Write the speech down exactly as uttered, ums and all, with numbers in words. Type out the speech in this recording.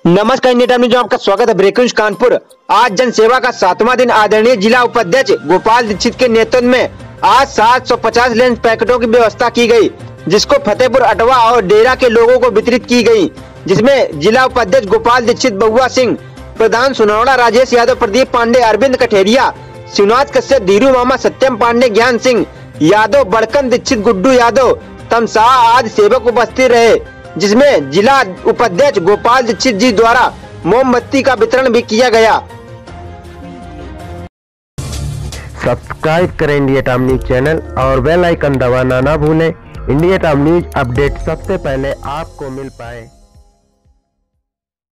नमस्कार, India time news में आपका स्वागत है। Breaking news Kanpur. आज जन सेवा का सातवां दिन आदरणीय जिला उपाध्यक्ष गोपाल दीक्षित के नेतृत्व में आज सात सौ पचास लंच पैकेटों की व्यवस्था की गई, जिसको फतेहपुर अटवा और डेरा के लोगों को वितरित की गई, जिसमें जिला उपाध्यक्ष गोपाल दीक्षित, बउआ सिंह, प्रधान सुनौड़ा, राजेश यादव, प्रदीप पांडे, अरविंद कठेरिया, शिवनाथ कश्यप, धीरू मामा, सत्यम पांडे, ज्ञान सिंह यादव, बड़कन दीक्षित, गुड्डू यादव, तमसाह आदि सेवक उपस्थित रहे, जिसमें जिला उपाध्यक्ष गोपाल दीक्षित जी द्वारा मोमबत्ती का वितरण भी किया गया। सब्सक्राइब करें इंडिया टाइम न्यूज चैनल और बेल आइकन दबाना ना भूलें। इंडिया टाइम न्यूज अपडेट सबसे पहले आपको मिल पाए।